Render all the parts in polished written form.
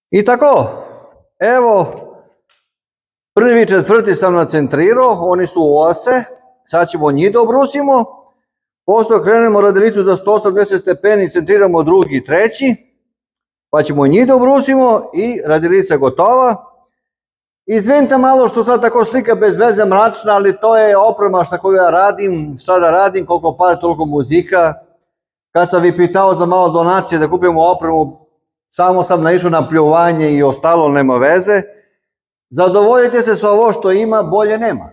I tako, evo, 1.4. sam nacentrirao, oni su ose, sad ćemo njih da obrusimo, posto krenemo radilicu za 180 stepeni, centriramo drugi, treći, pa ćemo njih da obrusimo i radilica gotova. Izvinite malo što sad tako slika bez veze mračna, ali to je oprema šta koju ja radim, šta da radim, koliko pare, toliko muzika. Kad sam vi pitao za malo donacije da kupimo opremu, samo sam naišao na pljuvanje i ostalo, nema veze. Zadovoljite se sa ovo što ima, bolje nema.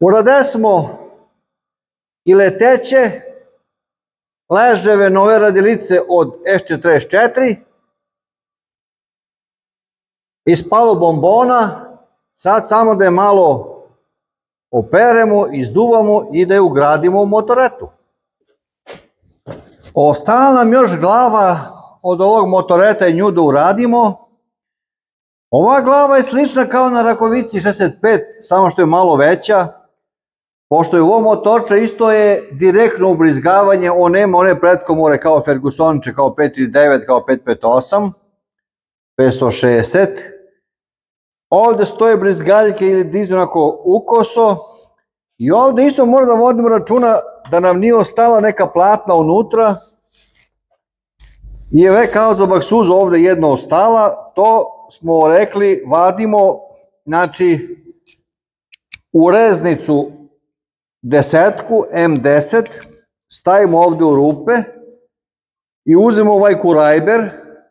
Uradesmo i leteće leževe nove radilice od S44 iz palo bombona. Sad samo da je malo operemo, izduvamo i da je ugradimo u motoretu. Ostala nam još glava od ovog motoreta i nju da uradimo. Ova glava je slična kao na Rakovici 65, samo što je malo veća. Pošto je u ovom motorče isto je direktno ubrizgavanje, on nema one pretkomore kao Fergusonče, kao 539, kao 558, 560. Ovde stoje brizgaljke ili dizu onako ukoso. I ovde isto mora da vodimo računa da nam nije ostala neka platna unutra. I je kao za baksuzu ovde jedna ostala, to smo rekli vadimo, znači u reznicu desetku, M10, stavimo ovde u rupe i uzmemo ovaj kurajber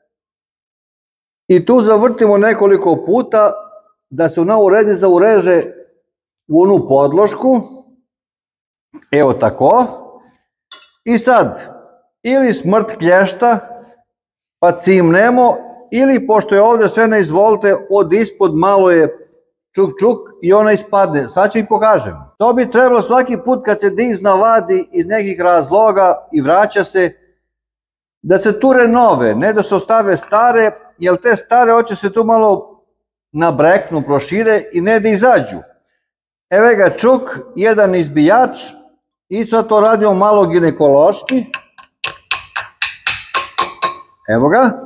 i tu zavrtimo nekoliko puta da se ona reznica ureže u onu podlošku, evo tako, i sad ili smrt klješta pa cimnemo, ili pošto je ovde sve na izvolite, od ispod malo je čuk čuk i ona ispadne. Sad ću i pokažem. To bi trebalo svaki put kad se dizna vadi iz nekih razloga i vraća se, da se ture nove, ne da se ostave stare, jer te stare hoće se tu malo nabreknu, prošire i ne da izađu. Evo ga čuk, jedan izbijač i sad to radimo malo ginekološki. Evo ga.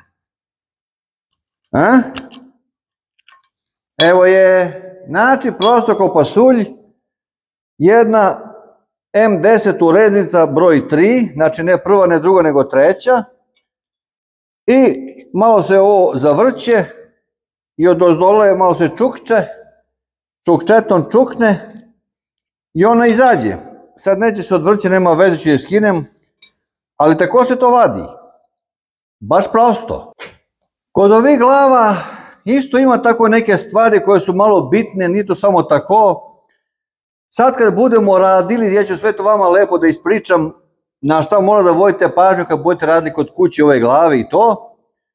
Evo je, znači prosto kao pasulj, jedna M10 ureznica broj 3, znači ne prva, ne druga, nego treća. I malo se ovo zavrće i od ozdole malo se čukče, čukčetom čukne i ona izađe. Sad neće se odvrće, nema veze, ću je skinem, ali tako se to vadi. Baš prosto. Kod ovih glava isto ima tako neke stvari koje su malo bitne, nije to samo tako. Sad kad budemo radili, ja ću sve to vama lepo da ispričam na šta mora da vodite pažnju kad budete radili kod kuće ove glave i to.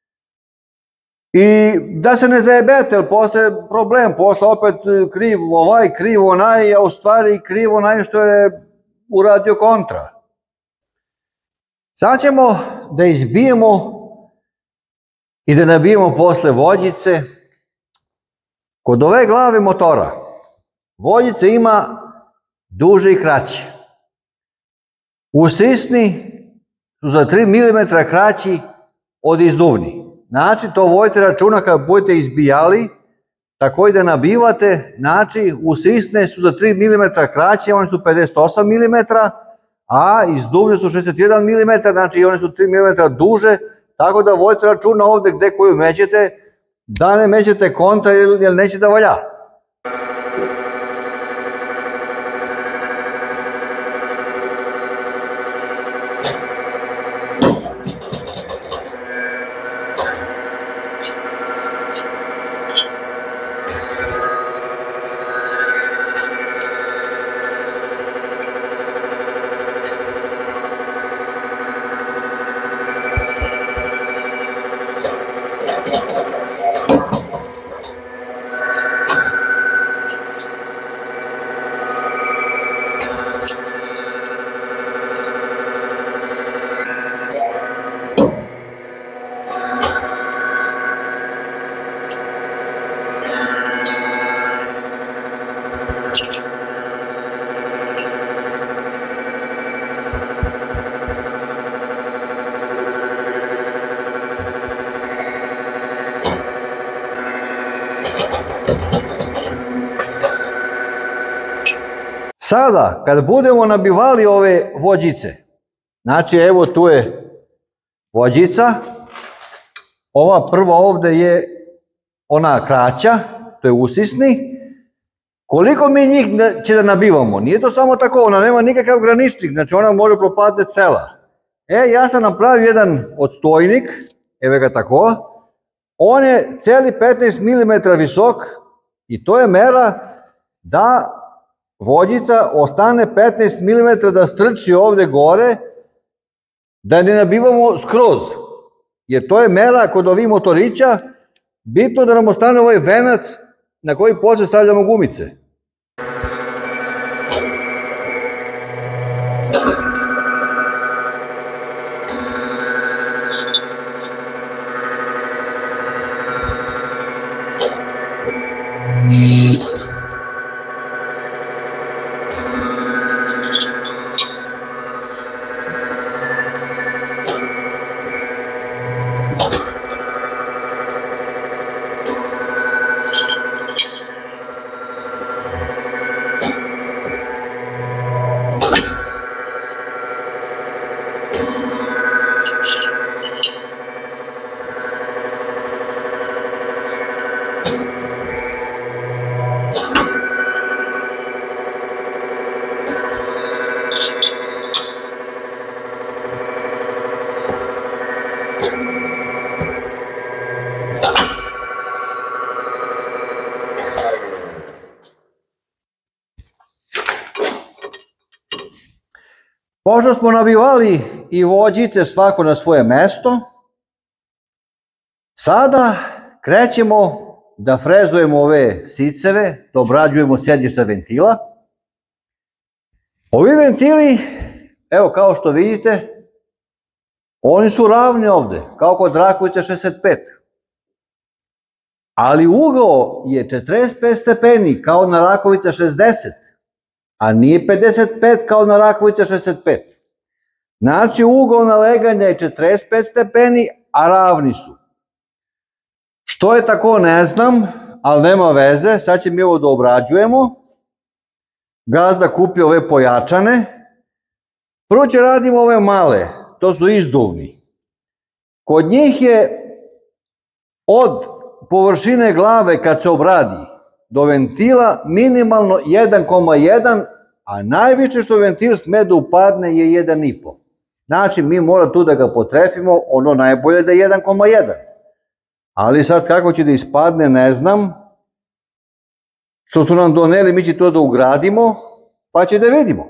I da se ne zajebete, jer postaje problem, posle opet kriv ovaj, kriv onaj, a u stvari kriv onaj što je uradio kontra. Sad ćemo da izbijemo i da nabijemo posle vođice. Kod ove glave motora vođice ima duže i kraće. Usisni su za 3 mm kraći od izduvni. Znači, to vodite računa kad budete izbijali, tako i da nabivate, znači, usisne su za 3 mm kraće, one su 58 mm, a izduvne su 61 mm, znači one su 3 mm duže, tako da vodite računa ovde gde koju mećete, da ne mećete kontra jer neće da valja. Sada, kad budemo nabivali ove vođice, znači evo tu je vođica, ova prva ovde je ona kraća, to je usisni. Koliko mi njih će da nabivamo? Nije to samo tako, ona nema nikakav graničnik, znači ona može propadne cela. Ja sam napravio jedan odstojnik, evo ga tako, on je celi 15 mm visok i to je mera da vođica ostane 15 mm da strči ovde gore, da ne nabivamo skroz. Jer to je mera kod ovih motorića, bitno da nam ostane ovaj venac na koji posle stavljamo gumice. Pošto smo nabivali i vođice svako na svoje mesto, sada krećemo da frezujemo ove siceve, da obrađujemo sedišta ventila. Ovi ventili, evo kao što vidite, oni su ravni ovde, kao kod Rakovića 65. Ali ugao je 45 stepeni kao na Rakovića 60. A nije 55 kao na Rakovića 65. Znači, ugao naleganja je 45 stepeni, a ravni su. Što je tako, ne znam, ali nema veze. Sad ćemo mi ovo da obrađujemo. Gazda kupi ove pojačane. Prvo će radimo ove male, to su izduvni. Kod njih je od površine glave kad se obradi do ventila minimalno 1,1, a najviše što ventil sme da upadne je 1,5. Znači, mi moramo tu da ga potrefimo, ono najbolje da je 1,1. Ali sad kako će da ispadne, ne znam. Što su nam doneli, mi će to da ugradimo, pa će da vidimo.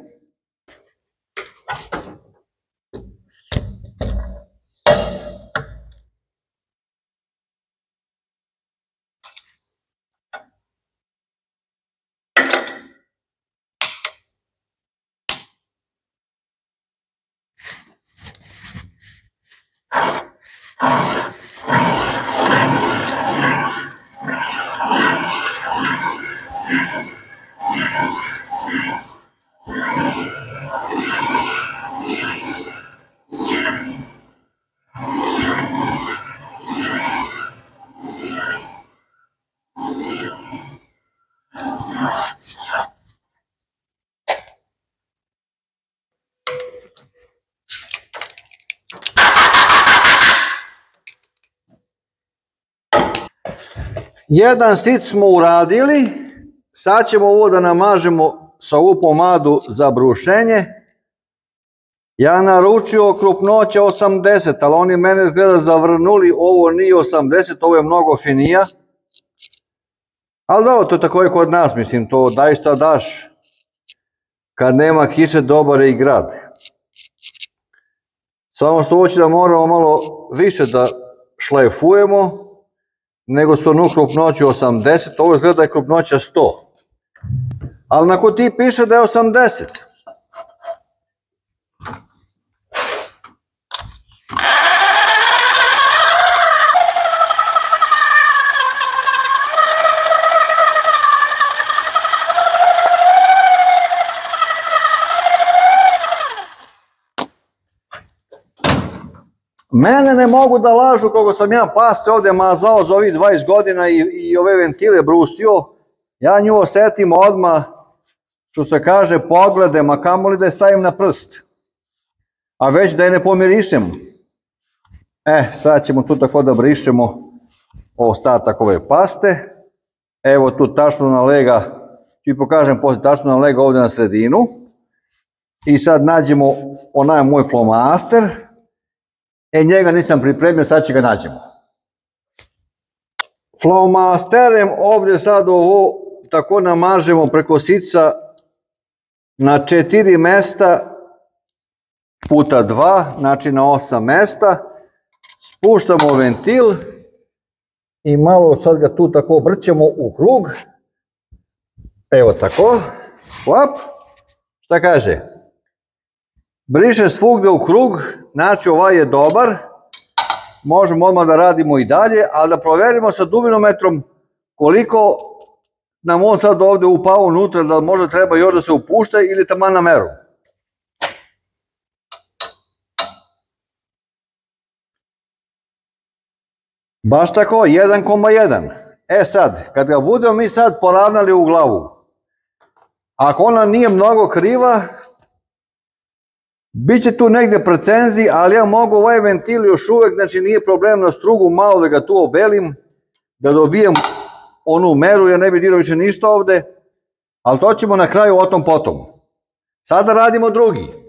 Jedan sit smo uradili, sad ćemo ovo da namažemo sa ovu pomadu za brušenje. Ja naručio krupnoća 80, ali oni mene izgleda zavrnuli, ovo nije 80, ovo je mnogo finija. Ali dobro, to je tako je kod nas, mislim, to daista daš. Kad nema kiše, dobar je i grad. Samo što hoće da moramo malo više da šlajfujemo, nego su onu krupnoću 80, ovo izgleda da je krupnoća 100. Ali na kutiji piše da je 80. Mene ne mogu da lažu koliko sam ja paste ovde mazao za ovih 20 godina i ove ventile brusio. Ja nju osetim odmah, što se kaže, pogledem, a kamoli da je stavim na prst. A već da je ne pomirišem. Sad ćemo tu tako da brišemo ostatak ove paste. Evo tu tačno na lega, ću pokažem posle tačno na lega ovde na sredinu. I sad nađemo onaj moj flomaster. Njega nisam pripremio, sad će ga nađemo. Flomasterem ovdje sad ovo tako namažemo preko sica na 4 mesta puta 2, znači na 8 mesta. Spuštamo ventil i malo sad ga tu tako obrćemo u krug. Evo tako. Hop. Šta kaže? Briše svugde u krug, znači ovaj je dobar. Možemo odmah da radimo i dalje, ali da proverimo sa dubinometrom koliko nam on sad ovde upao unutra, da možda treba još da se upušta ili taman na meru. Baš tako, 1,1. E sad, kad ga budemo mi sad poravnali u glavu, ako ona nije mnogo kriva, bit će tu negde precenziji, ali ja mogu ovaj ventil još uvek, znači nije problem na strugu, malo da ga tu obelim, da dobijem onu meru, ja ne bi dirao više ništa ovde, ali to ćemo na kraju o tom potom. Sada radimo drugi.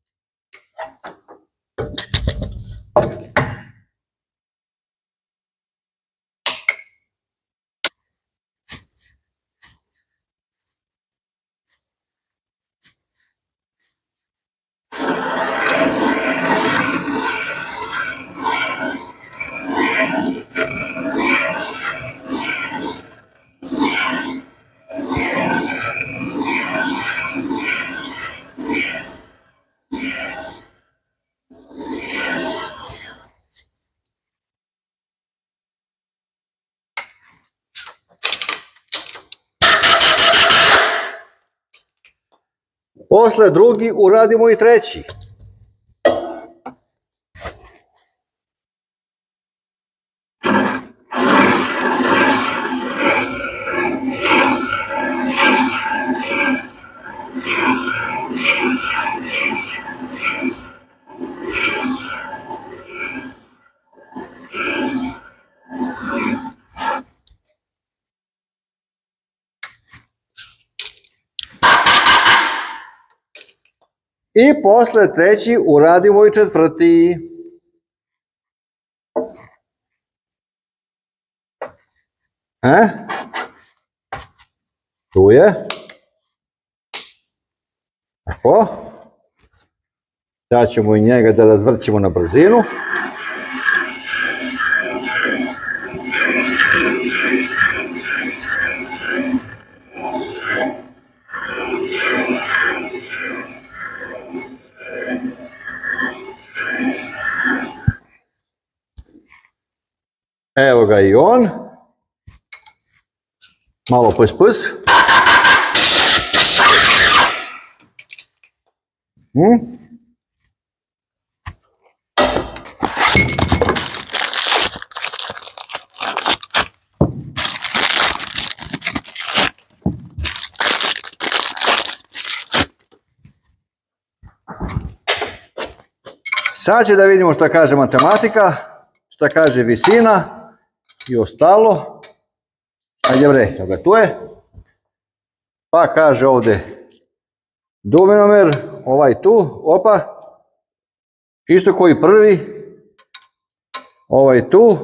Posle drugi uradimo i treći. I posle treći uradimo i četvrti. Tu je. Tako. Sad ćemo i njega da razvrćemo na brzinu. Evo ga i on. Malo pus. Sad će da vidimo šta kaže matematika, šta kaže visina i ostalo. Ajde bre, evo ga tu je. Pa kaže ovde dubinomer, ovaj tu, opa. Isto koji prvi. Ovaj tu.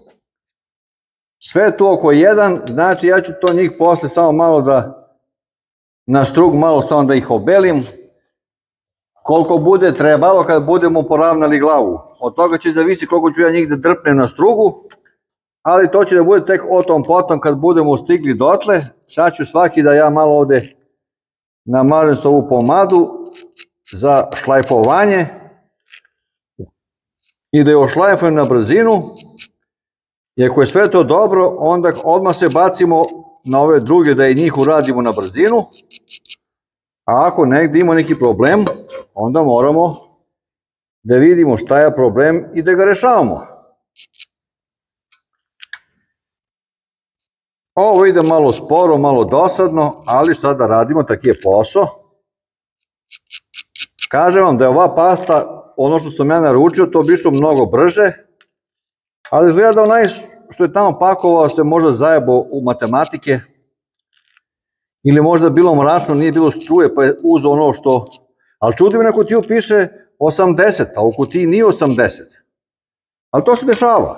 Sve tu oko 1, znači ja ću to njih posle samo malo da na strug malo samo da ih obelim. Koliko bude trebalo kad budemo poravnali glavu. Od toga će zavisiti koliko ću ja njih da drpnem na strugu. Ali to će da bude tek o tom potom kad budemo stigli dotle. Sad ću svaki da ja malo ovde namažem s ovu pomadu za šlajfovanje i da je ošlajfujem na brzinu. I ako je sve to dobro, onda odmah se bacimo na ove druge da i njih uradimo na brzinu. A ako negdje ima neki problem, onda moramo da vidimo šta je problem i da ga rešavamo. Ovo ide malo sporo, malo dosadno, ali sada radimo, taki je posao. Kažem vam da je ova pasta, ono što sam ja naručio, to bi išlo mnogo brže, ali izgleda da onaj što je tamo pakovao se možda zajebao u matematike, ili možda bilo mračno, nije bilo struje, pa je uzeo ono što... Ali čudim, na kutiju piše 80, a u kutiji nije 80. Ali to se dešava.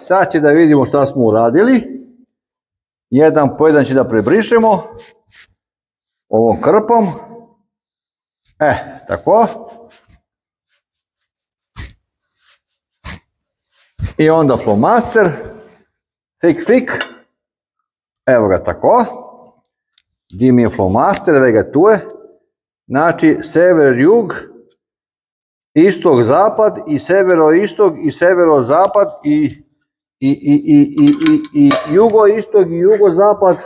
sad će da vidimo šta smo uradili. Jedan po jedan će da prebrišemo ovom krpom. Tako. I onda flomaster, fik, evo ga tako. Gdje mi je flomaster, evo ga tu je. Znači, sever-jug, istok-zapad i severo-istok i severo-zapad i jugo-istok i jugo-zapad.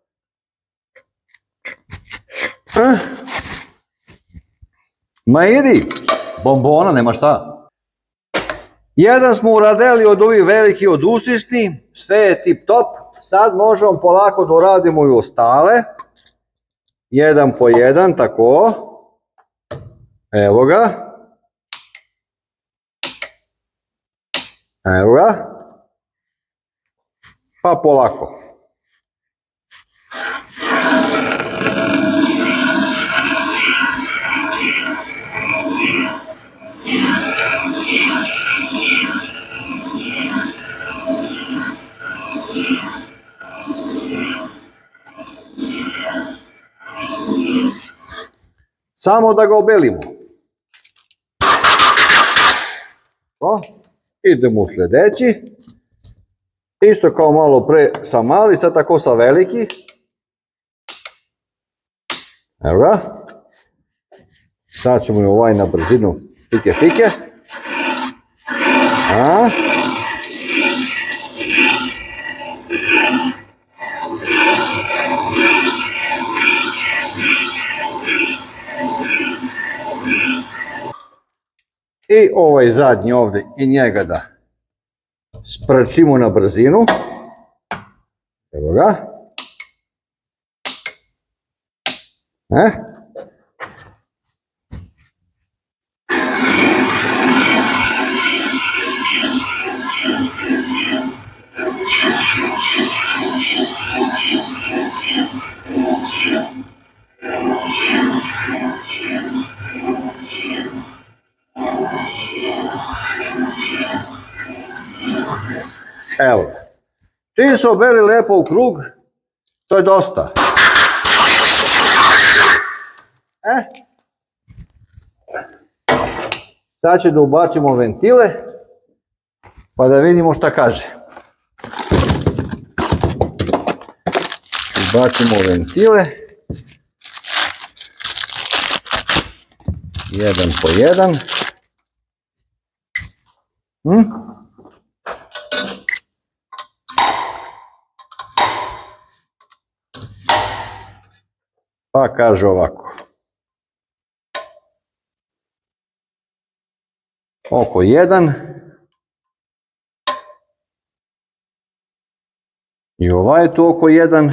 Ma idi, bombona, nema šta. Jedan smo uradili od ovih veliki od usisni, sve je tip top. Sad možemo polako da uradimo i ostale. Jedan po jedan, tako. Evo ga. Evo ga. Pa polako. Samo da ga obelimo. Idemo u sljedeći. Isto kao malo pre sa mali, sad tako sa veliki. Evo ga. Sad ćemo i ovaj na brzinu fike. I ovaj zadnji ovdje i njega da sprčimo na brzinu. Evo ga. Evo, čim se obeli lepo u krug, to je dosta. Sad će da ubacimo ventile, pa da vidimo šta kaže. Ubacimo ventile. Jedan po jedan. Pa kaže ovako. Oko 1. I ovaj je tu oko 1.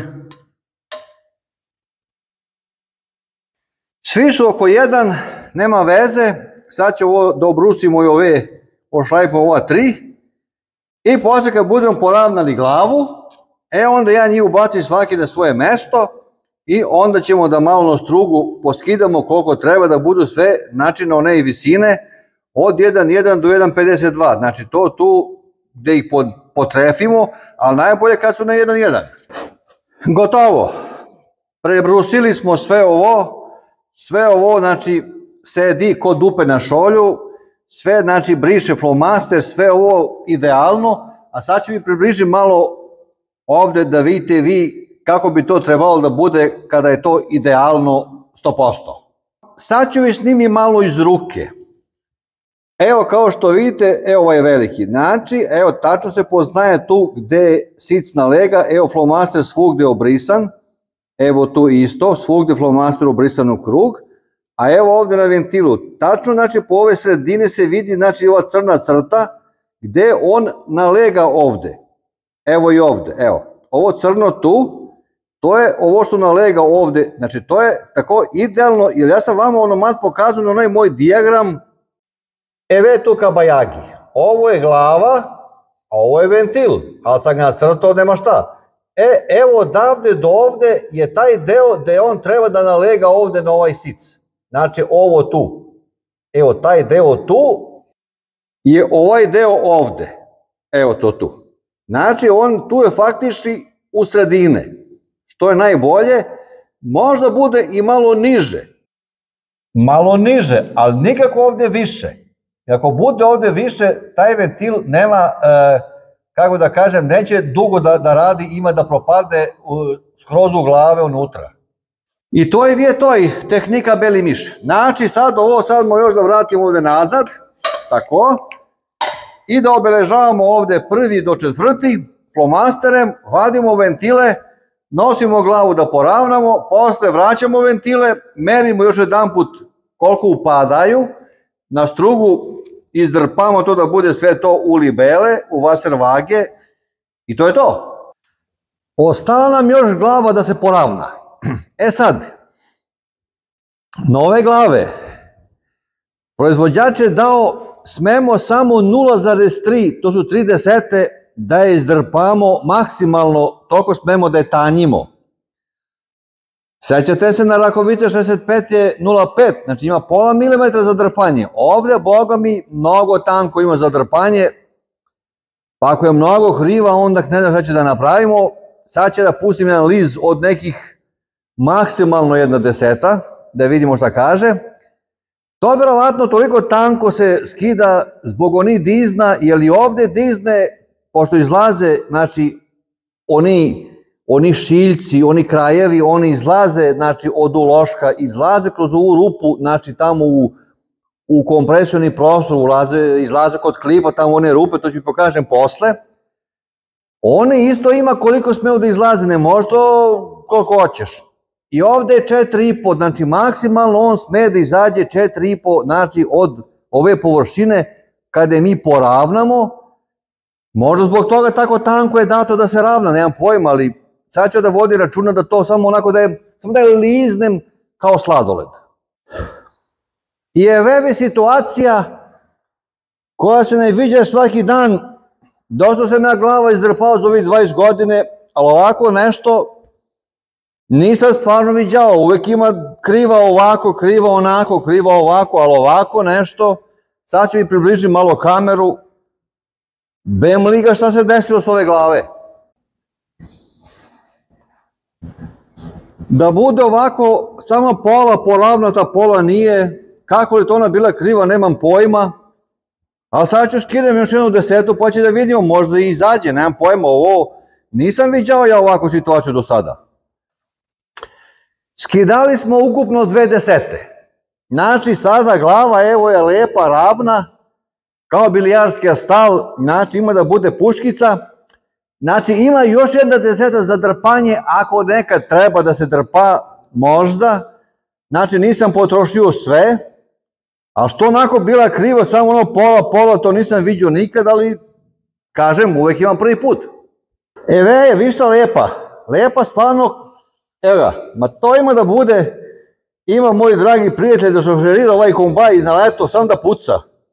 Svi su oko 1, nema veze. Sad ćemo ovo da obrusimo i ove, ošlajpimo ova 3. I posle kad budemo poravnali glavu, onda ja njih ubacim svaki na svoje mesto. I onda ćemo da malo na strugu poskidamo koliko treba da budu sve načine one i visine od 1.1 do 1.52. Znači to tu gde ih potrefimo, ali najbolje kad su na 1.1. Gotovo. Prebrusili smo sve ovo znači sedi kod dupe na šolju, sve znači briše flomaster, sve ovo idealno, a sad ću vi približiti malo ovde da vidite vi kako bi to trebalo da bude kada je to idealno 100%. Sad ću vi snimiti malo iz ruke. Evo kao što vidite, evo ovaj veliki. Znači, evo tačno se poznaje tu gde je sicna lega, evo flomaster svugde je obrisan. Evo tu isto, svugde flomaster obrisan u krug. A evo ovde na ventilu, tačno znači po ove sredine se vidi znači ova crna crta gde on nalega ovde. Evo i ovde, evo. Ovo crno tu, to je ovo što nalega ovde, znači to je tako idealno, jer ja sam vama onomad pokazao na onaj moj dijagram, evo tu kabajagi, ovo je glava, a ovo je ventil, ali sam ga crtao, nema šta. Evo odavde do ovde je taj deo gde on treba da nalega ovde na ovaj sic, znači ovo tu, evo taj deo tu je ovaj deo ovde, evo to tu. Znači, on tu je faktički u sredine, što je najbolje, možda bude i malo niže. Malo niže, ali nikako ovdje više. I ako bude ovdje više, taj ventil nema, kako da kažem, neće dugo da radi, ima da propadne skroz u glave unutra. I to je tehnika beli miš. Znači, sad mo još da vratimo ovdje nazad, tako, i da obeležavamo ovdje 1. do 4. flomasterem, vadimo ventile, nosimo glavu da poravnamo, posle vraćamo ventile, merimo još jedan put koliko upadaju, na strugu izdrpamo to da bude sve to u libele, u vaservage i to je to. Ostala nam još glava da se poravna. E sad, nove glave, proizvođač je dao, smemo samo 0,3, to su 0,3 da je izdrpamo maksimalno, toliko smemo da je tanjimo. Sećate se na Rakovice 65 je 0,5, znači ima pola milimetra za drpanje. Ovdje, boga mi, mnogo tanko ima za drpanje, pa ako je mnogo hriva, onda ne znam šta će da napravimo. Sad će da pustim jedan liz od nekih maksimalno 1/10, da vidimo šta kaže. To verovatno toliko tanko se skida zbog onih dizna, jer i ovdje dizne, pošto izlaze, znači, oni šiljci, oni krajevi, oni izlaze, znači, od uloška, izlaze kroz ovu rupu, znači, tamo u kompresijoni prostor, izlaze kod klipa, tamo one rupe, to ću pokažem posle. Oni isto ima koliko smiju da izlaze, ne možda koliko hoćeš. I ovdje je 4,5, znači maksimalno on sme da izađe 4,5, znači od ove površine kada je mi poravnamo. Možda zbog toga tako tanko je dato da se ravna, nemam pojma, ali sad ću da vodi računa da to samo onako da je liznem kao sladoled. I je situacija koja se ne viđa svaki dan. Dosta sam ja glava izdrpao za ovih 20 godine, ali ovako nešto nisam stvarno viđao. Uvek ima kriva ovako, kriva onako, kriva ovako, ali ovako nešto. Sad ću i približiti malo kameru. Bem liga šta se desilo s ove glave. Da bude ovako, samo pola poravnata, pola nije. Kako li to ona bila kriva, nemam pojma. Ali sad ću skidam još 1/10, pa će da vidimo, možda i izađe, nemam pojma, ovo nisam viđao ja ovakvu situaciju do sada. Skidali smo ukupno 2/10. Znači sada glava, evo je lepa, ravna, kao bilijarski stal, znači ima da bude puškica. Znači ima još 1/10 za drpanje, ako nekad treba da se drpa, možda. Znači nisam potrošio sve. A što onako bila kriva, samo ono pola, to nisam vidio nikad, ali kažem, uvek imam prvi put. Eve, viša lepa stvarno, evo ga, ma to ima da bude, ima moj dragi prijatelj da šoferira ovaj kombaj na leto, sam da puca.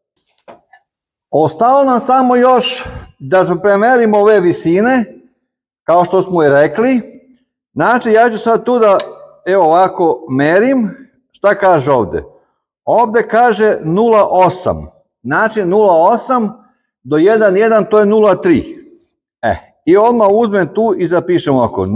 Ostalo nam samo još da premerimo ove visine, kao što smo i rekli. Znači, ja ću sad tu da, evo ovako, merim, šta kaže ovde? Ovde kaže 0,8, znači 0,8 do 1,1 to je 0,3. I odmah uzmem tu i zapišem ovako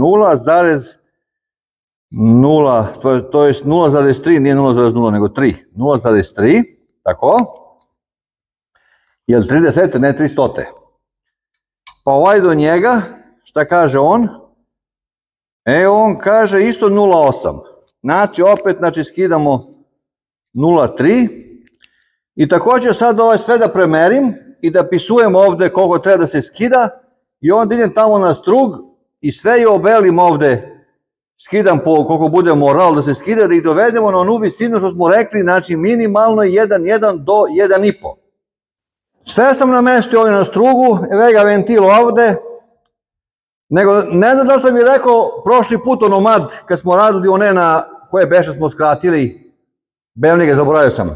0,0, to je 0,3, nije 0,0 nego 3, 0,3, tako, jer 30, ne 300. Pa ovaj do njega, šta kaže on? On kaže isto 0,8, znači opet skidamo 0,3 i također sad ovaj sve da premerim i da pisujem ovde koliko treba da se skida i onda idem tamo na strug i sve je obelim ovde, skidam po koliko bude moral da se skida, da ih dovedemo na onu visinu što smo rekli, znači minimalno 1,1 do 1,5. Sve sam namestio ovdje na strugu, evo ga ventil ovde, nego ne znam da sam i rekao prošli put onomad kad smo radili one na koje beše smo skratili, Bevnike, zaboravio sam.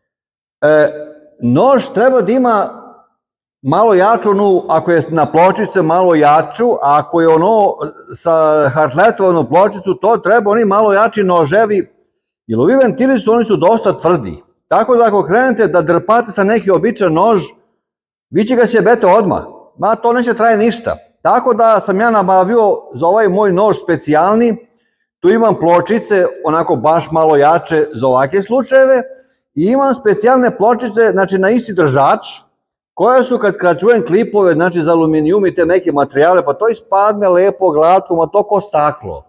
Nož treba da ima malo jaču, ako je na pločice malo jaču, a ako je ono sa hartletovanu pločicu, to treba oni malo jači noževi, jer ovi ventili oni su dosta tvrdi. Tako da ako krenete da drpate sa neki običan nož, vi će ga sjebete odmah. ma to neće traje ništa. Tako da sam ja nabavio za ovaj moj nož specijalni, tu imam pločice, onako baš malo jače za ovakve slučajeve, i imam specijalne pločice, znači na isti držač, koje su kad čujem klipove, znači za aluminijum i te neke materijale, pa to ispadne lepo, glatko, ma to ko staklo.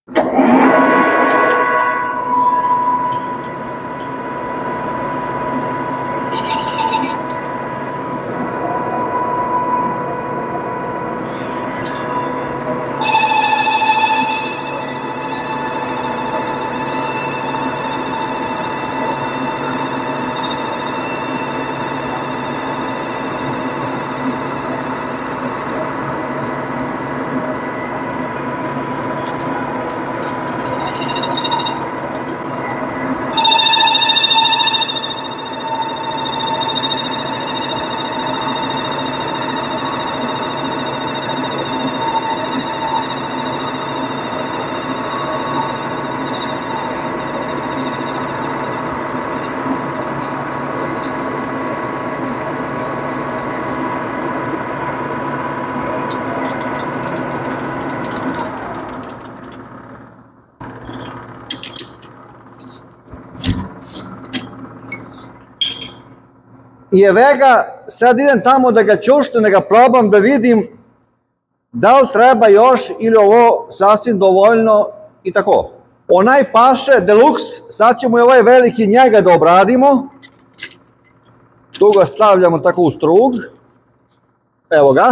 I ga, sad idem tamo da ga čušnem, da ga probam, da vidim da li treba još ili ovo sasvim dovoljno i tako. Onaj paše Deluxe, sad ćemo i ovaj veliki njega da obradimo. Tu ga stavljamo tako u strug. Evo ga.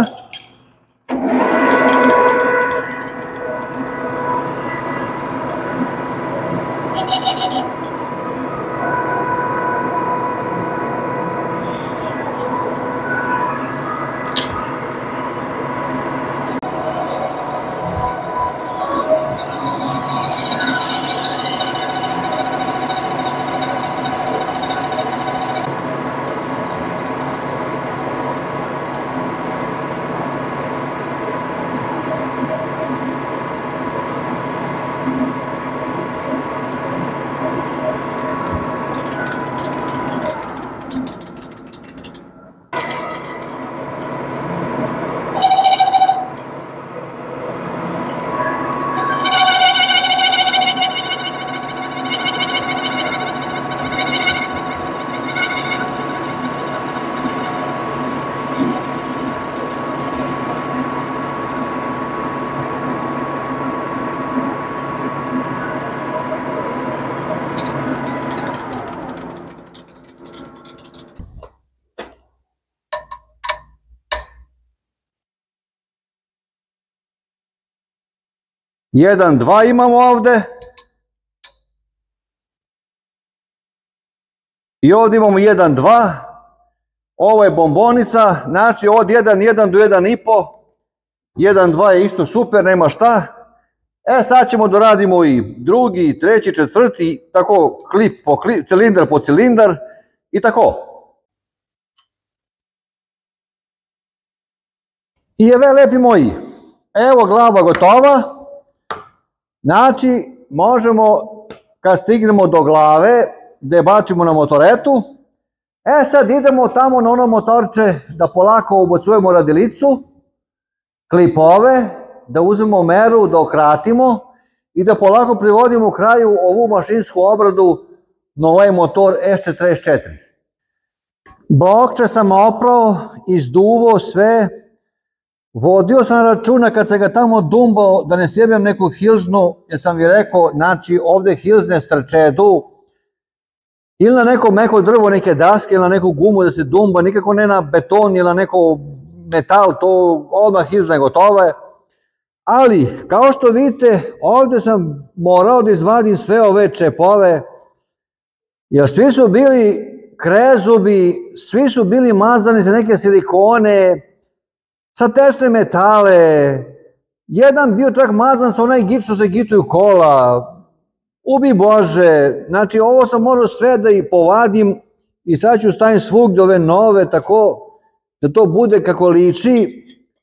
Jedan, dva imamo ovde. I ovdje imamo 1, 2. Ovo je bombonica, znači od 1 do 1,5. 1, 2 je isto super, nema šta. Sad ćemo da radimo i drugi, treći, četvrti, tako klip po klip, cilindar po cilindar i tako. I lepi moji, evo glava gotova. Znači, možemo, kad stignemo do glave, gde bačimo na motoretu, sad idemo tamo na ono motorče da polako ubacujemo radilicu, klipove, da uzmemo meru, da okratimo i da polako privodimo u kraju ovu mašinsku obradu na ovaj motor S44. Blokče sam oprao, izduvo sve, vodio sam računa kad sam ga tamo dumbao da ne sjebem neku hilznu, jer sam vi rekao, znači ovde hilzne strčedu ili na neko meko drvo, neke daske ili na neku gumu da se dumba, nikako ne na beton ili na neko metal, to odmah hilzne gotove. Ali, kao što vidite, ovde sam morao da izvadim sve ove čepove, jer svi su bili krezubi, svi su bili mazani za neke silikone, sa tečne metale, jedan bio čak mazan sa onaj gip što se gituju kola, ubi Bože, znači ovo sam morao sve da i povadim i sad ću stavim svugdje ove nove, tako da to bude kako liči.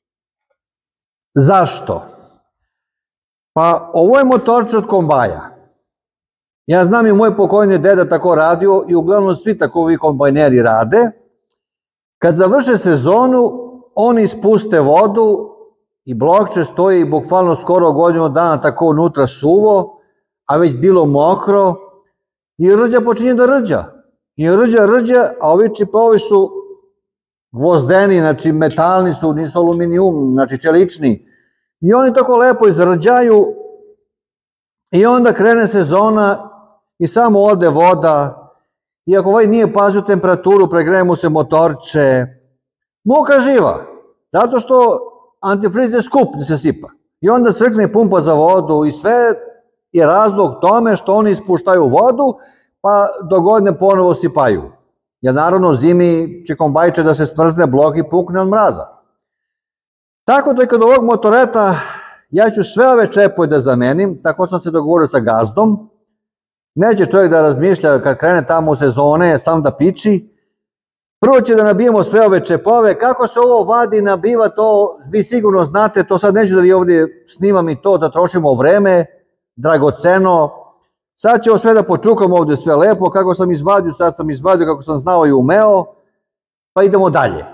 Zašto? Pa ovo je motorče od kombaja. Ja znam i moj pokojni deda tako radio i uglavnom svi takovi kombajneri rade. Kad završe sezonu, oni ispuste vodu i blokče stoji bukvalno skoro godinu dana tako unutra suvo, a već bilo mokro i rđa počinje da rđa. I rđa, a ovi čipovi su gvozdeni, znači metalni su, nisu aluminijum, znači čelični. I oni tako lepo izrđaju i onda krene sezona i samo ode voda. I ako ovaj nije pazio temperaturu, pregreje mu se motorče. Muka živa, zato što antifriz je skup da se sipa. I onda crkne pumpa za vodu i sve je razlog tome što oni ispuštaju vodu, pa do godine ponovo sipaju. Jer naravno zimi će kombajče da se smrzne blok i pukne od mraza. Tako da kod ovog motoreta ja ću sve ove čepove da zamenim, tako sam se dogovorio sa gazdom. Neće čovjek da razmišlja kad krene tamo u sezone, sam da piči. Prvo će da nabijemo sve ove čepove. Kako se ovo vadi i nabiva, to vi sigurno znate, to sad neću da vi ovdje snimam i to, da trošimo vreme, dragoceno. Sad ćemo sve da počukam ovdje sve lepo, kako sam izvadio, sad sam izvadio, kako sam znao i umeo, pa idemo dalje.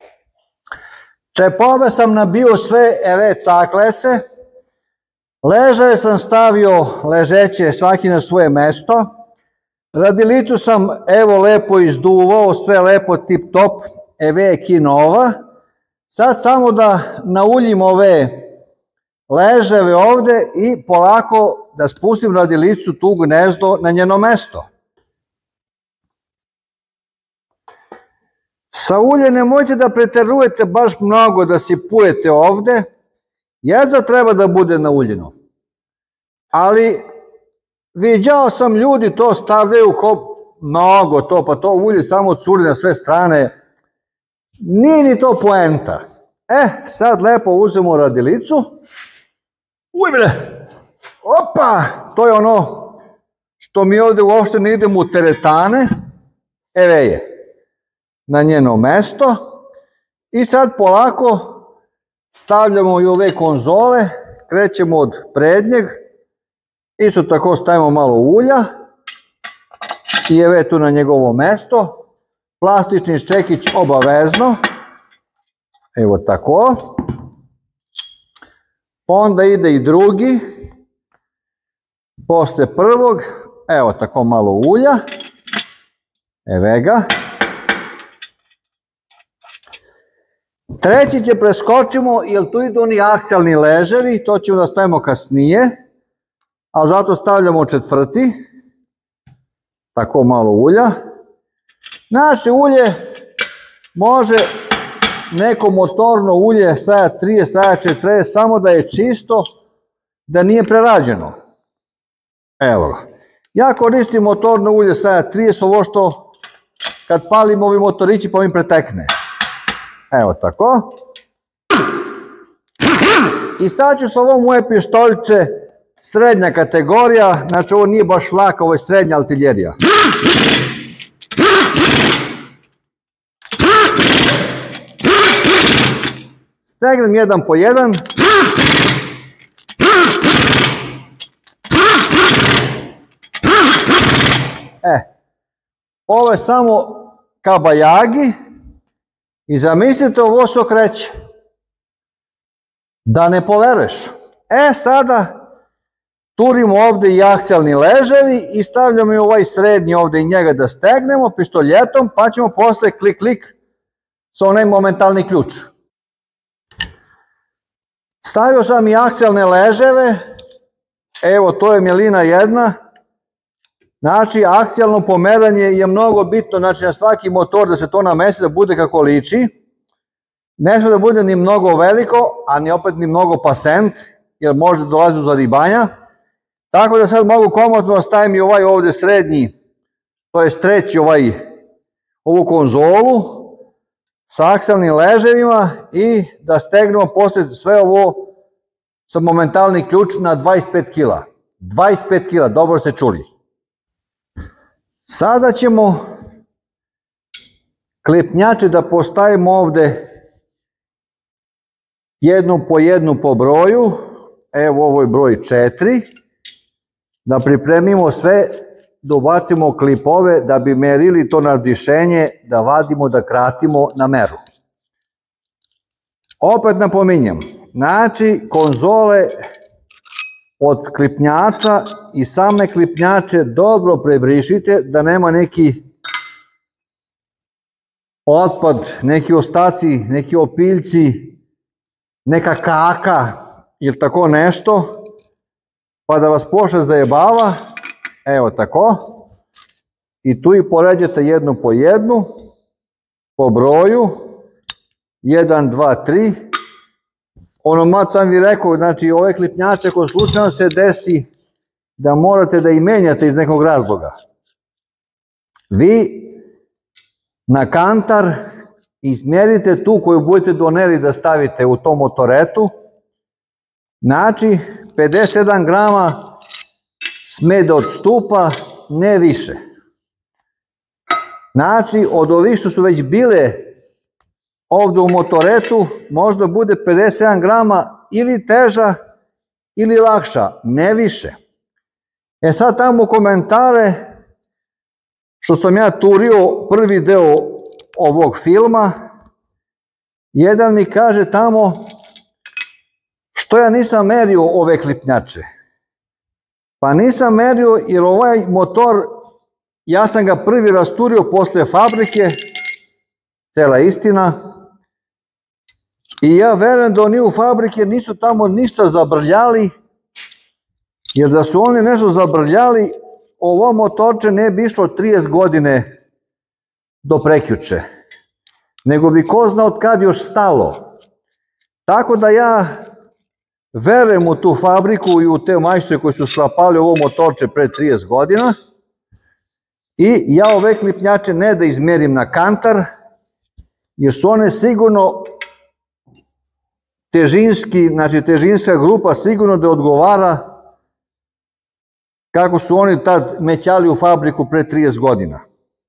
Čepove sam nabio sve, cakle se. Ležaje sam stavio ležeće svaki na svoje mesto. Radilicu sam evo lepo izduvao, sve lepo tip top, je kinova. Sad samo da nauljim ove leževe ovde i polako da spustim radilicu tu gnezdo na njeno mesto. Sa ulje nemojte da preterujete baš mnogo, da sipujete ovde. Jeza treba da bude nauljeno. Ali viđao sam ljudi to stavljaju ko mnogo to, pa to ulje samo curi na sve strane. Nije ni to poenta. Sad lepo uzmemo radilicu. Uj bre! Opa! To je ono što mi ovde uopšte ne idemo u teretane. Je. Na njeno mesto. I sad polako stavljamo i ove konzole. Krećemo od prednjeg. Isto tako stavimo malo ulja. I tu na njegovo mesto. Plastični čekić obavezno. Evo tako. Onda ide i drugi. Posle prvog. Evo tako malo ulja. Evo ga. Treći će preskočimo, jer tu idu oni akselni leževi. To ćemo da stavimo kasnije. A zato stavljamo četvrti. Tako malo ulja. Naše ulje može neko motorno ulje saja 30, saja 40, samo da je čisto, da nije prerađeno. Evo ga. Ja koristim motorno ulje saja 30, ovo što kad palim ovi motorići pa mi pretekne. Evo tako. I sad ću s ovo moje pištoljiće, srednja kategorija, znači ovo nije baš laka, ovo je srednja artiljerija. Stegnem jedan po jedan. Ovo je samo kabajagi. I zamislite, ovo se okreće. Da ne poveruješ. Sada turimo ovde i akselni leževi i stavljamo i ovaj srednji ovde i njega da stegnemo pištoljetom, pa ćemo posle klik klik sa onaj momentalni ključ. Stavio sam i akselne leževe. Evo, to je milina jedna. Znači, akselno pomeranje je mnogo bitno, znači na svaki motor da se to namesti, da bude kako liči. Ne sme da bude ni mnogo veliko, a ni opet ni mnogo pasent, jer može da dolazi do zaribanja. Tako da sad mogu komotno stavim i ovaj ovde srednji, to je treći ovu konzolu sa akselnim leževima i da stegnemo posle sve ovo sa momentalni ključ na 25 kila. 25 kila, dobro ste čuli. Sada ćemo klepnjače da postavimo ovde jednu po broju. Evo ovo je broj 4. Da pripremimo sve, da ubacimo klipove da bi merili to nadzvišenje, da vadimo, da kratimo na meru. Opet napominjem, znači konzole od klipnjača i same klipnjače dobro prebrišite da nema neki otpad, neki ostaci, neki opiljci, neka kaka ili tako nešto, pa da vas počne zajebava, evo tako, i tu i poređate jednu po jednu, po broju, 1, 2, 3, ono mat sam vi rekao, znači ove klipnjače ako slučajno se desi da morate da ih menjate iz nekog razloga. Vi na kantar izmjerite tu koju budete doneli da stavite u tom motoretu, znači 57 grama sme da odstupa, ne više. Znači od ovih što su već bile ovdje u motoretu možda bude 57 grama ili teža ili lakša, ne više. E sad tamo komentare što sam ja turio prvi deo ovog filma, jedan mi kaže tamo što ja nisam merio ove klipnjače. Pa nisam merio jer ovaj motor, ja sam ga prvi rasturio posle fabrike, cela istina, i ja verujem da oni u fabrike nisu tamo ništa zabrljali, jer da su oni nešto zabrljali, ovo motorče ne bi išlo 30 godine do prekjuče, nego bi ko zna od kad još stalo. Tako da ja verujem u tu fabriku i u te majstore koji su sklapali ovo motorče pre 30 godina i ja ove klipnjače ne da izmerim na kantar, jer su one sigurno težinski, znači težinska grupa sigurno da odgovara kako su oni tad mećali u fabriku pre 30 godina.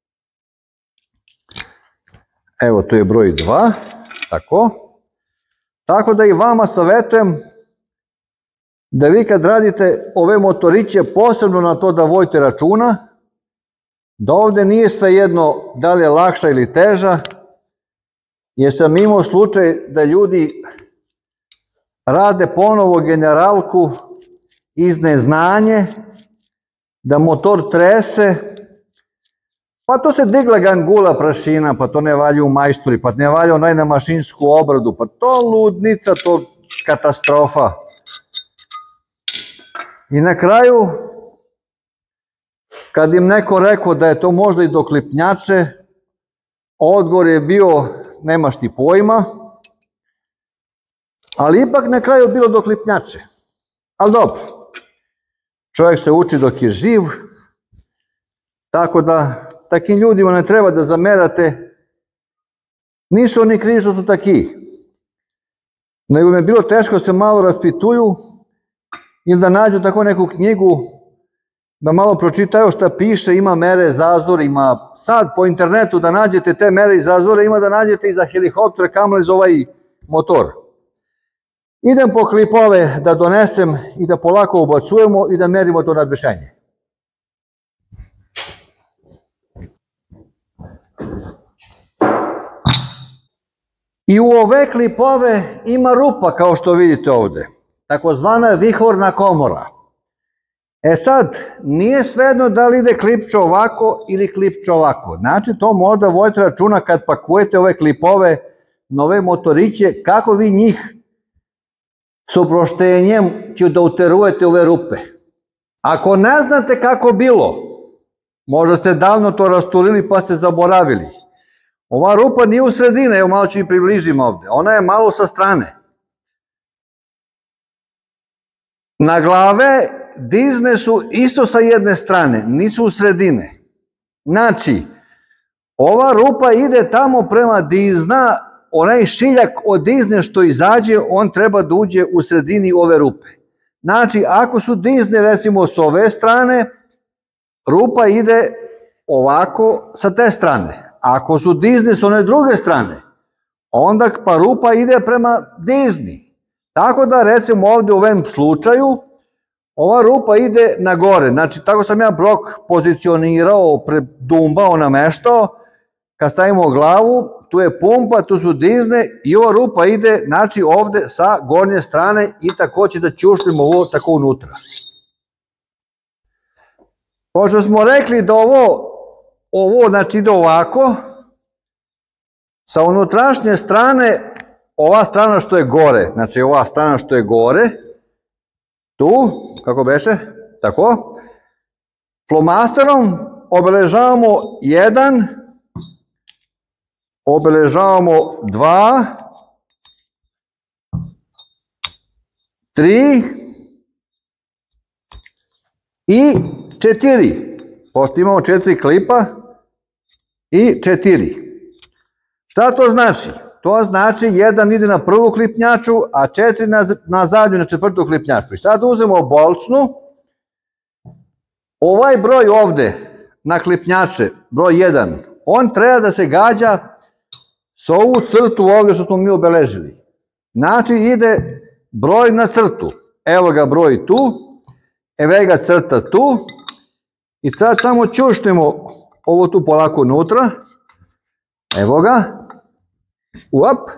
Evo, to je broj 2, tako. Tako da i vama savjetujem da vi kad radite ove motoriće posebno na to da vodite računa, da ovde nije svejedno da li je lakša ili teža, jer sam imao slučaj da ljudi rade ponovo generalku iz neznanje, da motor trese, pa to se digla gangula prašina, pa to ne valja u majstori, pa ne valja onaj na mašinsku obradu, pa to ludnica, to katastrofa. I na kraju, kad im neko rekao da je to možda i do klipnjače, odgovor je bio nemaš ti pojma, ali ipak na kraju bilo do klipnjače. Ali dobro, čovjek se uči dok je živ, tako da takim ljudima ne treba da zamerate, nisu oni krivi što su taki. Nego mi je bilo teško da se malo raspituju ili da nađu tako neku knjigu, da malo pročitaju šta piše, ima mere, zazor, ima sad po internetu da nađete te mere i zazore, ima da nađete i za helikoptere, kamoli za ovaj motor. Idem po klipove da donesem i da polako ubacujemo i da merimo to nadvešenje. I u ove klipove ima rupa kao što vidite ovde, takozvana vihorna komora. E sad, nije svejedno da li ide klipče ovako ili klipče ovako. Znači, to možda vodite računa kad pakujete ove klipove na ove motoriće, kako vi njih s oproštenjem ću da uterujete ove rupe. Ako ne znate kako bilo, možda ste davno to rasturili pa ste zaboravili. Ova rupa nije u sredini, evo malo ću i približim ovde, ona je malo sa strane. Na glave dizne su isto sa jedne strane, nisu u sredine. Znači, ova rupa ide tamo prema dizna, onaj šiljak od dizne što izađe, on treba da uđe u sredini ove rupe. Znači, ako su dizne recimo s ove strane, rupa ide ovako sa te strane. Ako su dizne s one druge strane, onda pa rupa ide prema dizni. Tako da recimo ovde u ovom slučaju, ova rupa ide na gore. Znači, tako sam ja blok pozicionirao, predumbao, nameštao, kad stavimo glavu, tu je pumpa, tu su dizne i ova rupa ide, znači ovde sa gornje strane i tako će da ćušnemo ovo tako unutra. Pošto smo rekli da ovo znači ide ovako, sa unutrašnje strane, ova strana što je gore, znači ova strana što je gore, tu, kako beše, tako, flomasterom obeležavamo 1, obeležavamo 2, 3 i 4, pošto imamo 4 klipa i 4. Šta to znači? To znači 1 ide na prvu klipnjaču, a 4 na zadnju, na četvrtu klipnjaču. I sad uzmemo bolcnu, ovaj broj ovde na klipnjače, broj 1, on treba da se gađa s ovu crtu ovde što smo mi obeležili. Znači ide broj na crtu. Evo ga broj tu, evo ga crta tu. I sad samo ćušnemo ovo tu polako unutra. Evo ga. Uop.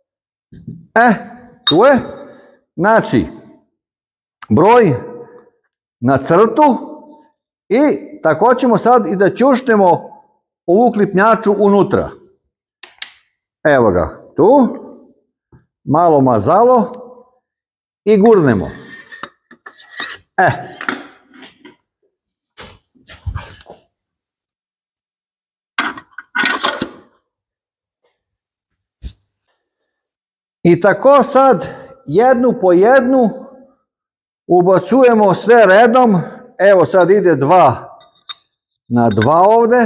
Tu je. Znači, broj na crtu i tako ćemo sad i da ćušnemo ovu klipnjaču unutra. Evo ga, tu. Malo mazalo i gurnemo. I tako sad jednu po jednu ubacujemo sve redom. Evo sad ide 2 na 2 ovde.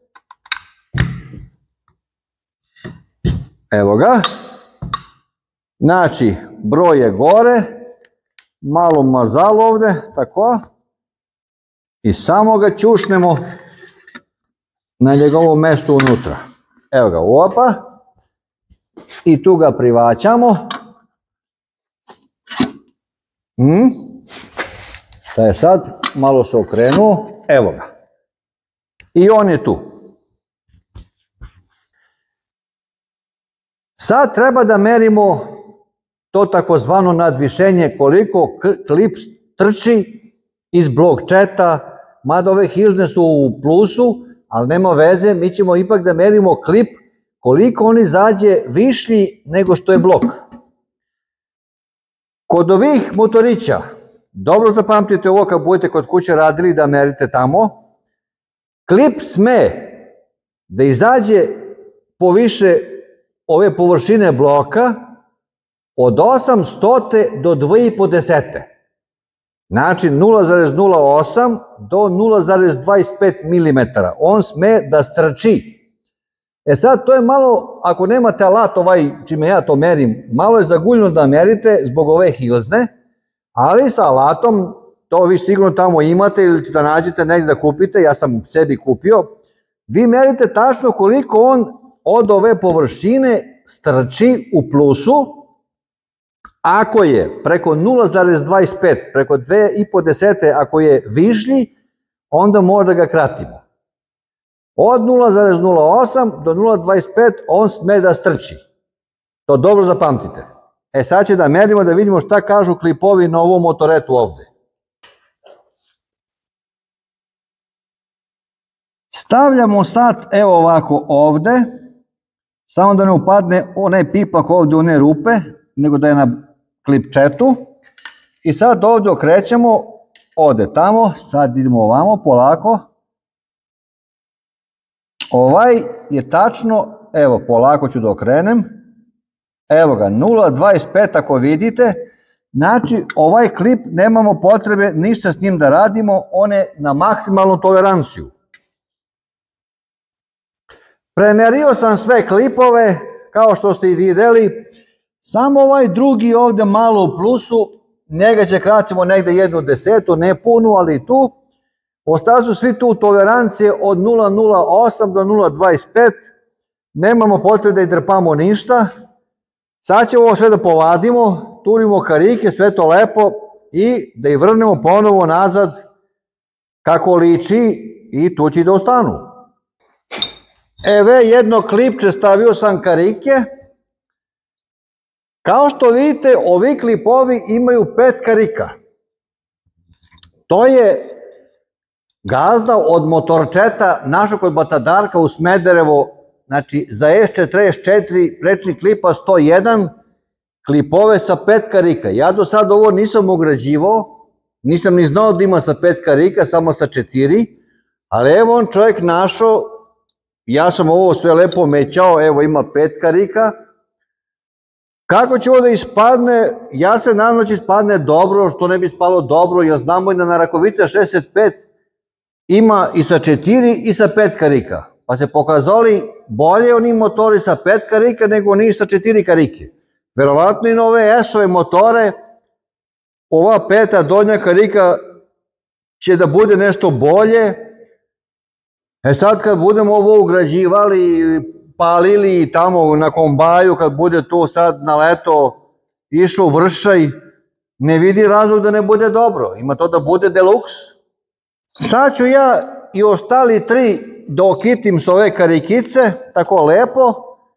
Evo ga. Znači, broj je gore, malo mazalo ovde, tako. I samo ga ćušnemo na njegovom mestu unutra. Evo ga, opa. I tu ga privaćamo. Šta je sad? Malo se okrenuo. Evo ga. I on je tu. Sad treba da merimo to takozvano nadvišenje, koliko klip trči iz blokčeta, mada ove hilzne su u plusu, ali nema veze, mi ćemo ipak da merimo klip koliko on izađe višlji nego što je blok. Kod ovih motorića, dobro zapamtite ovo kad budete kod kuće radili da merite tamo, klip sme da izađe poviše ove površine bloka od 800 do 2,5. Znači 0,08 do 0,25 mm. On sme da strči. Sad to je malo, ako nemate alat čime ja to merim, malo je zaguljno da merite zbog ove hilzne, ali sa alatom to vi sigurno tamo imate ili ćete da nađete negdje da kupite, ja sam sebi kupio, vi merite tačno koliko on od ove površine strči u plusu. Ako je preko 0,25, preko 2,5, ako je višlji, onda možda ga kratimo. Od 0,08 do 0,25 on sme da strči. To dobro zapamtite. Sad će da merimo da vidimo šta kažu klipovi na ovom motoretu ovde. Stavljamo sad evo ovako ovde, samo da ne upadne onaj pipak ovde u one rupe, nego da je na klipčetu. I sad ovde okrećemo, ode tamo, sad idemo ovamo polako. Ovaj je tačno, evo polako ću da okrenem, evo ga 0,25 ako vidite, znači ovaj klip nemamo potrebe ništa s njim da radimo, on je na maksimalnu toleranciju. Premerio sam sve klipove, kao što ste i videli, samo ovaj drugi ovde malo u plusu, njega će kratimo negde 1/10, ne punu, ali tu. Ostali su svi tu tolerancije od 0,08 do 0,25, nemamo potrebe da i drpamo ništa. Sad ćemo ovo sve da povadimo, turimo karike, sve to lepo i da ih vrnemo ponovo nazad kako liči i tu će da ostanu. Jedno klipče, stavio sam karike. Kao što vidite, ovi klipovi imaju 5 karika. To je gazda od motorčeta našeg kod Batadarka u Smederevo, znači za S44 prečni klipa 101, klipove sa 5 karika. Ja do sada ovo nisam ugrađivao, nisam ni znao da ima sa 5 karika, samo sa 4, ali evo on čovjek našao, ja sam ovo sve lepo mećao, evo ima 5 karika. Kako će ovo da ispadne? Ja se nadam da će ispadne dobro, što ne bi ispalo dobro, jer znamo i da na Rakovica 65 ima i sa 4 i sa 5 karika. Pa se pokazali bolje oni motori sa 5 karika nego oni sa 4 karike. Verovatno i na ove S-ove motore, ova 5. donja karika će da bude nešto bolje. Sad kad budemo ovo ugrađivali, palili tamo na kombaju, kad bude to sad na leto išao vršaj, ne vidi razlog da ne bude dobro. Ima to da bude deluks. Sad ću ja i ostali 3 da okitim s ove karikice, tako lepo,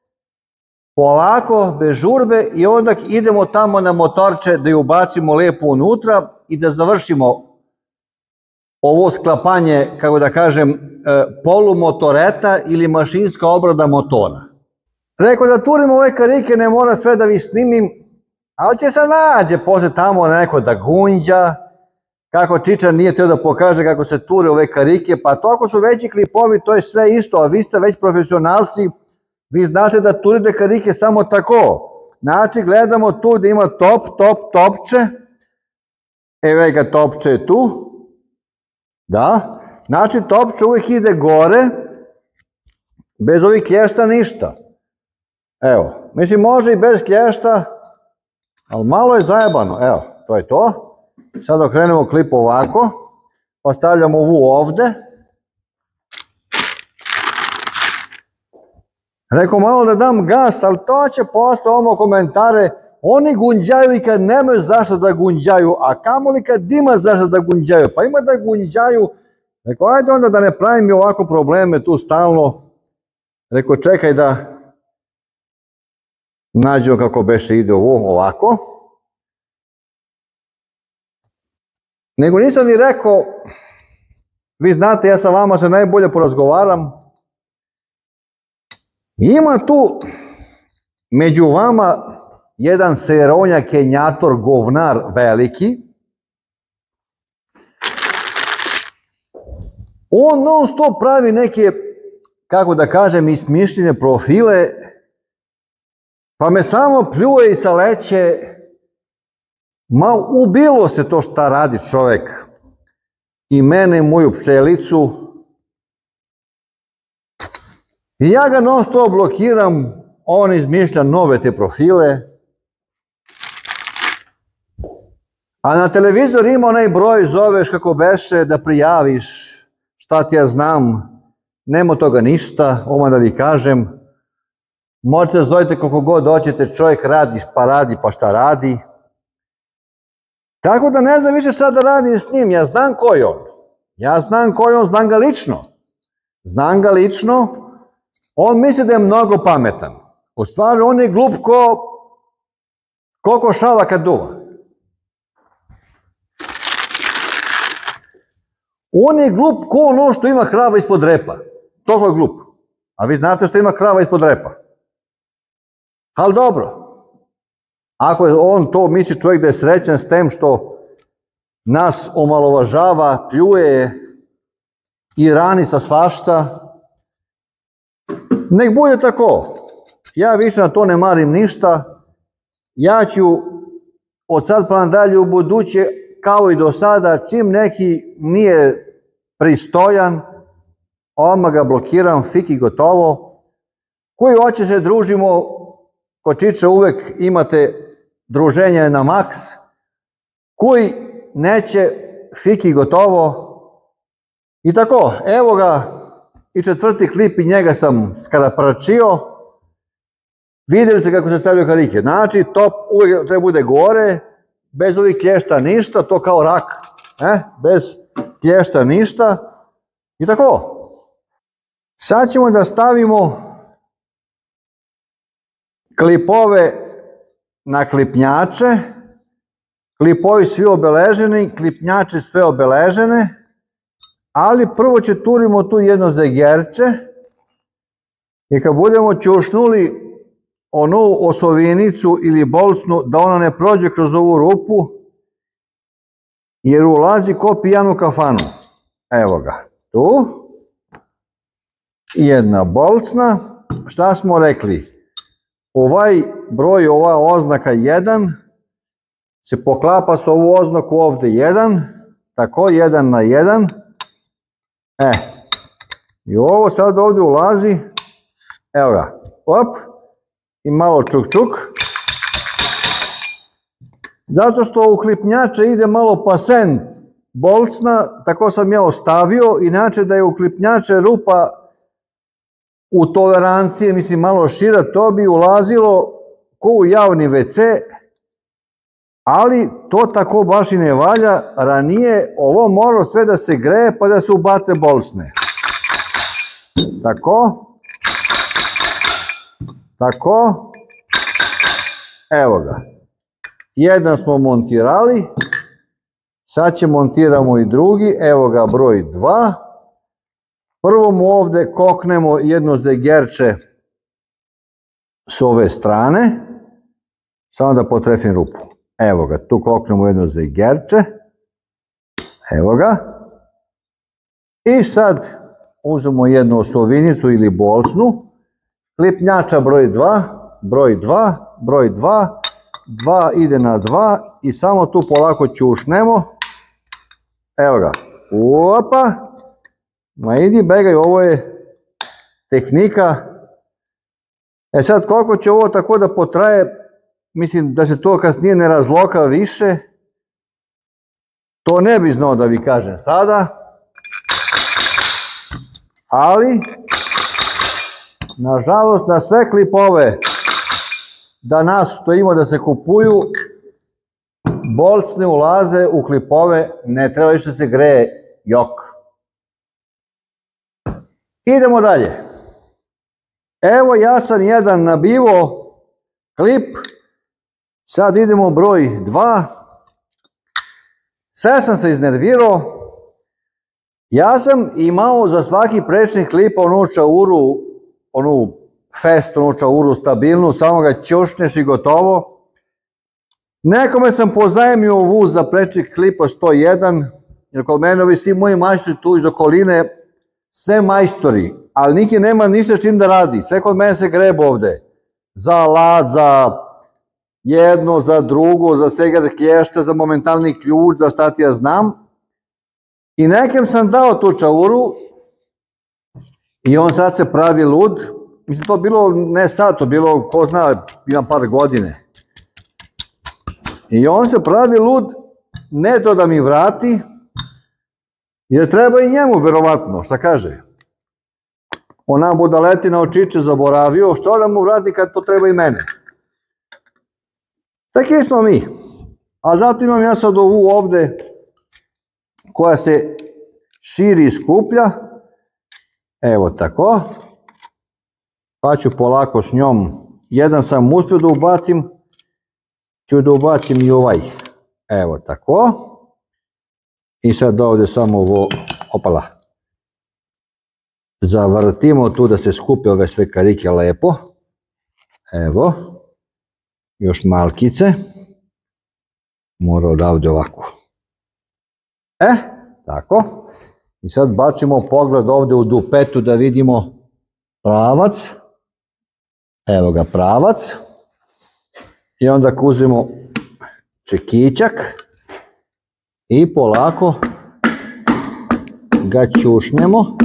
polako, bez žurbe, i onda idemo tamo na motorče da ju ubacimo lepo unutra i da završimo ovo sklapanje, kako da kažem, polumotoreta ili mašinska obrada motora. Rekao da turimo ove karike, ne mora sve da vi snimim, ali će se nađe posle tamo neko da gunđa, kako Čičan nije teo da pokaže kako se ture ove karike, pa to ako su veći klipovi, to je sve isto, a vi ste već profesionalci, vi znate da turite karike samo tako. Znači, gledamo tu da ima topče, evo ga topče je tu, da, znači topče uvijek ide gore, bez ovih klješta ništa. Evo, mislim može i bez klješta, ali malo je zajebano, evo, to je to. Sad okrenemo klip ovako, postavljamo ovu ovde. Rekao malo da dam gas, ali to će posle ovo komentare, oni gunđaju i kad nemaju zašto da gunđaju, a kamoli kad ima zašto da gunđaju, pa ima da gunđaju. Rekao, ajde onda da ne pravim i ovako probleme tu stalno. Rekao, čekaj da nađemo kako beše ide ovo ovako. Nego nisam ni rekao, vi znate, ja sa vama se najbolje porazgovaram. Ima tu među vama jedan seronja kenjator govnar veliki. On non stop pravi neke, kako da kažem, ismišljene profile, pa me samo pljuje i saleće. Ma ubilo se to šta radi čovek. I mene i moju pčelicu. I ja ga non stop blokiram, on izmišlja nove te profile. A na televizor ima onaj broj, zoveš kako beše da prijaviš, šta ti ja znam, nema toga ništa, oma da vi kažem. Možete da zovete koliko god hoćete, čovjek radi pa šta radi. Tako da ne znam više šta da radim s njim, ja znam ko je on. Ja znam ko je on, znam ga lično. Znam ga lično, on misli da je mnogo pametan. U stvari on je glup ko košava kad duva. On je glup ko ono što ima krava ispod repa. Toliko je glup. A vi znate što ima krava ispod repa. Ali dobro. Ako je on to misli čovjek da je srećan s tem što nas omalovažava, pljuje i rani sa svašta, nek bude tako. Ja više na to ne marim ništa. Ja ću od sad pa nadalje u buduće, kao i do sada, čim neki nije pristojan, odmah ga blokiram, fiki gotovo. Koji hoće se družimo, kod Čiča uvek imate druženje na maks, koji neće, fiki gotovo. I tako, evo ga i 4. klip i njega sam skarapračio. Vidjeli ste kako se stavljaju karike. Znači, top uvijek treba bude gore, bez ovih klješta ništa, to kao rak. Bez klješta ništa. I tako. Sad ćemo da stavimo klipove na klipnjače. Klipovi svi obeleženi, klipnjače sve obeležene, ali prvo će turimo tu jedno zegerče i kad budemo ćušnuli onu osovinicu ili bolcnu da ona ne prođe kroz ovu rupu, jer ulazi ko pijan u kafanu. Evo ga, tu. Jedna bolcna. Šta smo rekli? Ovaj broj, ova oznaka 1, se poklapa s ovu oznaku ovde 1, tako 1 na 1. I ovo sad ovde ulazi, evo ga, op, i malo čuk čuk. Zato što u klipnjače ide malo pasen bolcna, tako sam ja ostavio, inače da je u klipnjače rupa u tolerancije, mislim malo šira, to bi ulazilo ko u javni WC, ali to tako baš i ne valja. Ranije ovo mora sve da se greje pa da se ubace bolcne. Tako. Tako. Evo ga. Jedan smo montirali. Sad će montiramo i drugi. Evo ga broj 2. Prvo mu ovde koknemo jedno zegerče s ove strane. Samo da potrefim rupu. Evo ga, tu koknemo jedno zegerče. Evo ga. I sad uzmemo jednu osovinicu ili bolcnu. Klipnjača broj 2, broj 2, broj 2, 2 ide na 2 i samo tu polako ćušnemo. Evo ga. Opa. Ma idi begaj, ovo je tehnika. Sad koliko će ovo tako da potraje, mislim da se to kasnije ne razloka više, to ne bi znao da vi kažem sada, ali nažalost na sve klipove danas što ima da se kupuju, bolcne ulaze u klipove, ne treba više se greje jok. Idemo dalje. Evo ja sam jedan nabivo klip, sad idemo broj 2. Sve sam se iznervirao. Ja sam imao za svaki prečni klip onu čauru, onu fest, onu čauru stabilnu, samo ga ćušneš i gotovo. Nekome sam pozajmio vuz za prečni klipa 101, jer kod mene ovi svi moji majstori tu iz okoline, sve majstori, ali niki nema ništa čim da radi. Sve kod mene se grebe ovde. Za alat, za jedno, za drugo, za segar klješta, za momentalni ključ, za šta ti ja znam. I nekem sam dao tu čauru i on sad se pravi lud. Mislim, to bilo ne sad, to bilo, ko zna, imam par godine. I on se pravi lud, ne to da mi vrati, jer treba i njemu, verovatno, šta kaže? Ona budaletina očiče zaboravio, što da mu vrati kad to treba i mene? Taki smo mi. A zato imam ja sad ovu ovde, koja se širi i skuplja. Evo tako. Pa ću polako s njom, jedan sam uspio da ubacim, ću da ubacim i ovaj. Evo tako. I sad ovde samo ovo, opala, zavrtimo tu da se skupe ove sve karike lepo. Evo, još malkice. Mora odavde ovako. Tako. I sad bačimo pogled ovde u dupetu da vidimo pravac. Evo ga pravac. I onda uzmemo čekićak i polako ga ćušnemo.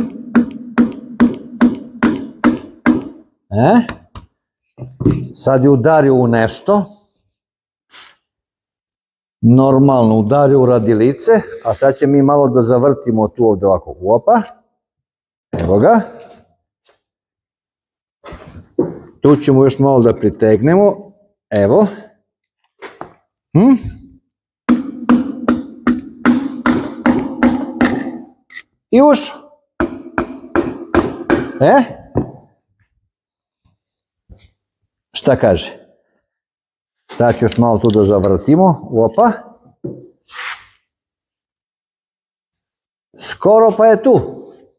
Sad je udario u nešto. Normalno udario u radilice, a sad će mi malo da zavrtimo tu ovde ovako. Opa. Evo ga. Tu ćemo još malo da pritegnemo. Evo. I ušao. Šta kaže? Sad ću još malo tu da zavrtimo. Opa. Skoro pa je tu.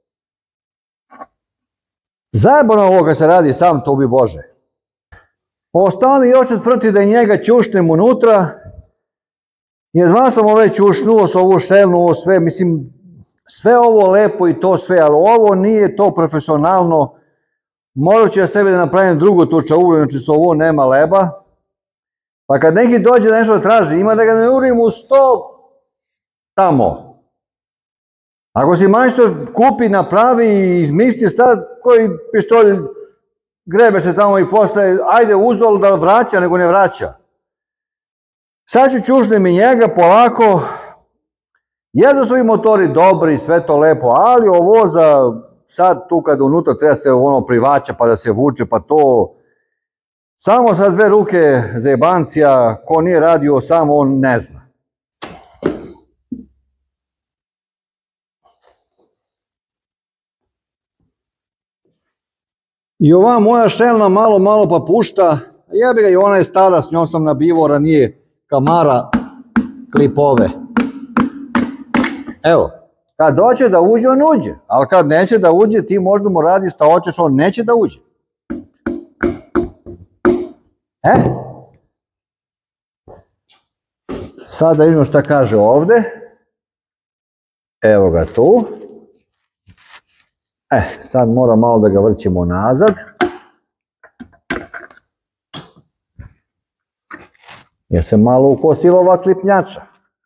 Zajebano ovo kad se radi sam, to bi Bože. Ostao mi još otvrti da njega ćušnem unutra. Jer znam sam ove ćušnuo s ovu šelnu, ovo sve, mislim, sve ovo lepo i to sve, ali ovo nije to profesionalno. Morat ću ja sebi da napravim drugu tučauru, znači s ovo nema leba. Pa kad neki dođe nešto da traži, ima da ga ne urim u 100 tamo. Ako si majstor kupi, napravi i izmisli sad koji pištolj grebe se tamo i postaje, ajde uzol da vraća, nego ne vraća. Sad ću čušnem i njega polako. Jedno su i motori dobri, sve to lepo, ali ovo za sad tu kad unutra treba se ono privaća pa da se vuče pa to. Samo sa 2 ruke zajebancija, ko nije radio samo on ne zna. I ova moja šelna malo pa pušta, jebi ga i ona je stara, s njom sam nabivao ranije Kamara klipove. Evo, kad hoće da uđe, on uđe, ali kad neće da uđe, ti možda mu radiš šta hoćeš, on neće da uđe. Sad da vidimo šta kaže ovde. Evo ga tu. Sad mora malo da ga vrćemo nazad. Jer se malo ukosila ova klipnjača.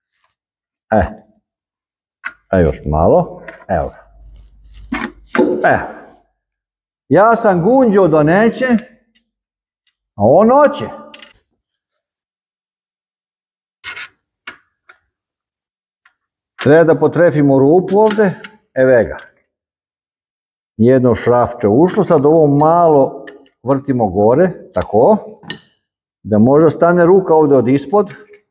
Još malo. Evo ga. Ja sam gunđo do neće, a on hoće. Treba da potrefimo rupu ovde. Evo ga. Jedno šrafče ušlo, sad ovo malo vrtimo gore, tako, da možda stane ruka ovde od ispod.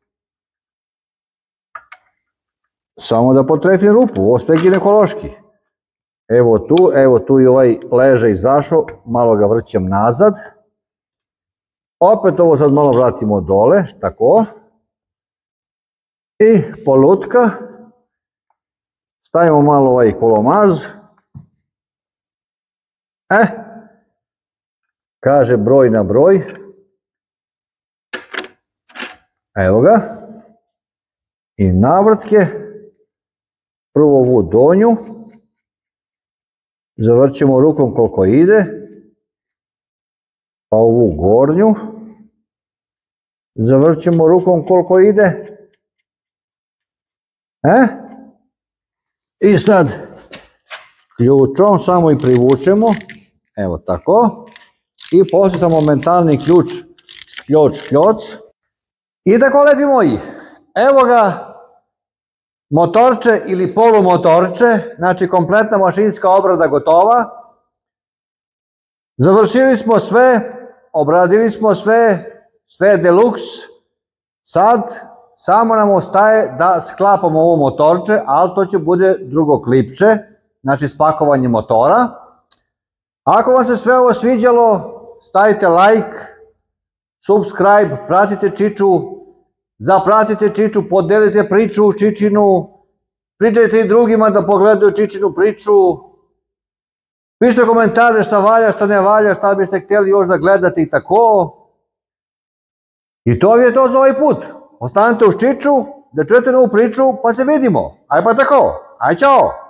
Samo da potrefim rupu, ovo sve ginekološki. Evo tu i ovaj leže izašao, malo ga vrćem nazad. Opet ovo sad malo vratimo dole, tako. I polutka. Stavimo malo ovaj kolomaz. Kaže broj na broj. Evo ga. I navrtke. Prvo ovu donju. Zavrćemo rukom koliko ide. Pa ovu gornju. Zavrćemo rukom koliko ide. I sad ključom samo i privučemo. Evo tako. I poslije samo mentalni ključ, kljoc. I tako, lepi moji, evo ga motorče ili polumotorče, znači kompletna mašinska obrada gotova. Završili smo sve, obradili smo sve, sve deluxe. Sad samo nam ostaje da sklapamo ovo motorče, ali to će bude drugo klipče, znači spakovanje motora. Ako vam se sve ovo sviđalo, stavite like, subscribe, pratite Čiču, zapratite Čiču, podelite priču Čičinu, pričajte i drugima da pogledaju Čičinu priču, pišite komentare šta valja, šta ne valja, šta biste htjeli još da gledate i tako. I to je to za ovaj put. Ostanite uz Čiču, da čujete novu priču, pa se vidimo. Aj pa tako, aj čao!